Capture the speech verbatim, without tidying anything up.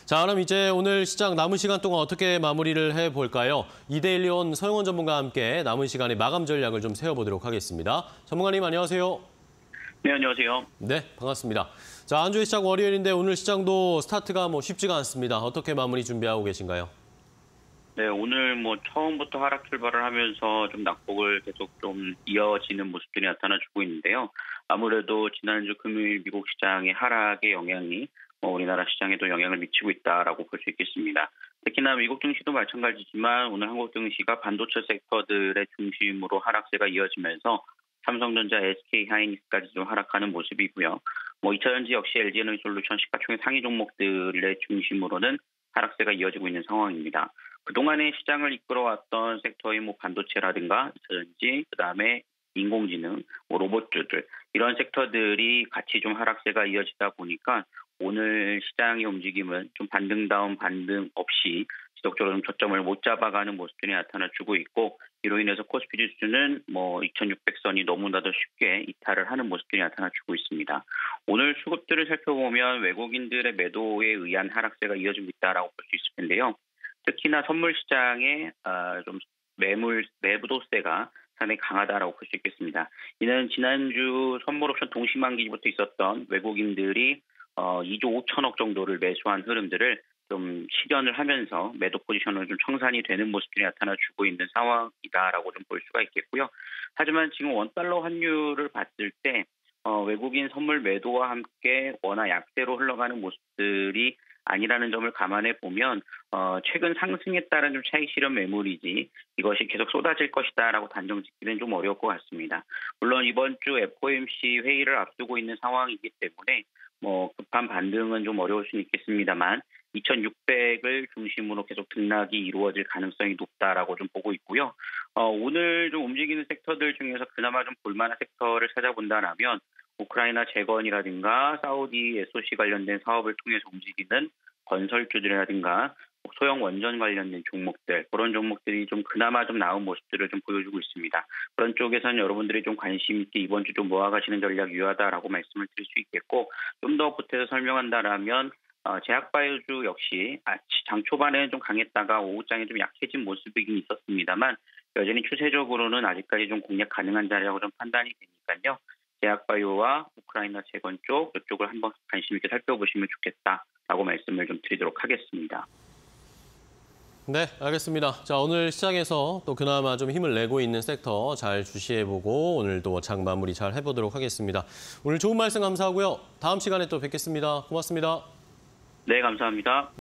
자, 그럼 이제 오늘 시장 남은 시간 동안 어떻게 마무리를 해볼까요? 이데일리온 서영원 전문가와 함께 남은 시간에 마감 전략을 좀 세워보도록 하겠습니다. 전문가님 안녕하세요. 네, 안녕하세요. 네, 반갑습니다. 자, 한 주의 시작 월요일인데 오늘 시장도 스타트가 뭐 쉽지가 않습니다. 어떻게 마무리 준비하고 계신가요? 네, 오늘 뭐 처음부터 하락 출발을 하면서 좀 낙폭을 계속 좀 이어지는 모습들이 나타나주고 있는데요. 아무래도 지난주 금요일 미국 시장의 하락의 영향이 뭐 우리나라 시장에도 영향을 미치고 있다라고 볼 수 있겠습니다. 특히나 미국 증시도 마찬가지지만 오늘 한국 증시가 반도체 섹터들의 중심으로 하락세가 이어지면서 삼성전자, 에스케이하이닉스까지 좀 하락하는 모습이고요. 뭐 이 차 전지 역시 엘지에너지솔루션 시가총액 상위 종목들의 중심으로는 하락세가 이어지고 있는 상황입니다. 그동안의 시장을 이끌어왔던 섹터의 뭐 반도체라든가 이 차 전지, 그다음에 인공지능, 뭐 로봇주들 이런 섹터들이 같이 좀 하락세가 이어지다 보니까 오늘 시장의 움직임은 좀 반등다운 반등 없이 지속적으로 좀 저점을 못 잡아가는 모습들이 나타나주고 있고 이로 인해서 코스피 지수는 뭐 이천육백 선이 너무나도 쉽게 이탈을 하는 모습들이 나타나주고 있습니다. 오늘 수급들을 살펴보면 외국인들의 매도에 의한 하락세가 이어지고 있다라고 볼 수 있을 텐데요. 특히나 선물 시장에 좀 매물 매도세가 상당히 강하다라고 볼 수 있겠습니다. 이는 지난주 선물옵션 동시만기부터 있었던 외국인들이 어, 이조 오천억 정도를 매수한 흐름들을 좀 실현을 하면서 매도 포지션을 좀 청산이 되는 모습들이 나타나주고 있는 상황이다라고 좀 볼 수가 있겠고요. 하지만 지금 원달러 환율을 봤을 때 어, 외국인 선물 매도와 함께 원화 약세로 흘러가는 모습들이 아니라는 점을 감안해 보면 어, 최근 상승에 따른 좀 차익 실현 매물이지 이것이 계속 쏟아질 것이다라고 단정 짓기는 좀 어려울 것 같습니다. 물론 이번 주 에프오엠씨 회의를 앞두고 있는 상황이기 때문에 뭐 급한 반등은 좀 어려울 수는 있겠습니다만 이천육백을 중심으로 계속 등락이 이루어질 가능성이 높다라고 좀 보고 있고요. 어, 오늘 좀 움직이는 섹터들 중에서 그나마 좀 볼만한 섹터를 찾아본다면 우크라이나 재건이라든가 사우디 에스오씨 관련된 사업을 통해서 움직이는 건설주들이라든가 소형 원전 관련된 종목들, 그런 종목들이 좀 그나마 좀 나은 모습들을 좀 보여주고 있습니다. 그런 쪽에서는 여러분들이 좀 관심 있게 이번 주 좀 모아가시는 전략 유효하다라고 말씀을 드릴 수 있겠고, 좀 더 보태서 설명한다라면 어, 제약바이오주 역시 장 초반에는 좀 강했다가 오후장에 좀 약해진 모습이긴 있었습니다만 여전히 추세적으로는 아직까지 좀 공략 가능한 자리라고 좀 판단이 되니까요. 제약바이오와 우크라이나 재건 쪽 이쪽을 한번 관심 있게 살펴보시면 좋겠다라고 말씀을 좀 드리도록 하겠습니다. 네, 알겠습니다. 자, 오늘 시장에서 또 그나마 좀 힘을 내고 있는 섹터 잘 주시해보고 오늘도 장 마무리 잘 해보도록 하겠습니다. 오늘 좋은 말씀 감사하고요. 다음 시간에 또 뵙겠습니다. 고맙습니다. 네, 감사합니다.